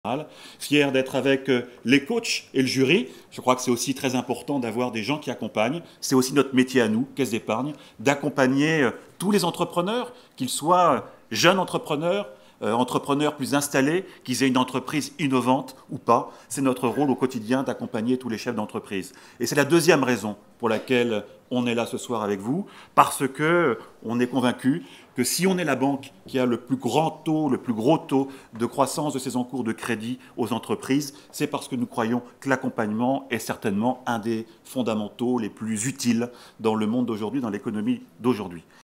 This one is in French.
Fier d'être avec les coachs et le jury. Je crois que c'est aussi très important d'avoir des gens qui accompagnent. C'est aussi notre métier à nous, Caisse d'épargne, d'accompagner tous les entrepreneurs, qu'ils soient jeunes entrepreneurs, entrepreneurs plus installés, qu'ils aient une entreprise innovante ou pas. C'est notre rôle au quotidien d'accompagner tous les chefs d'entreprise. Et c'est la deuxième raison pour laquelle on est là ce soir avec vous, parce que on est convaincu que si on est la banque qui a le plus grand taux, le plus gros taux de croissance de ses encours de crédit aux entreprises, c'est parce que nous croyons que l'accompagnement est certainement un des fondamentaux les plus utiles dans le monde d'aujourd'hui, dans l'économie d'aujourd'hui.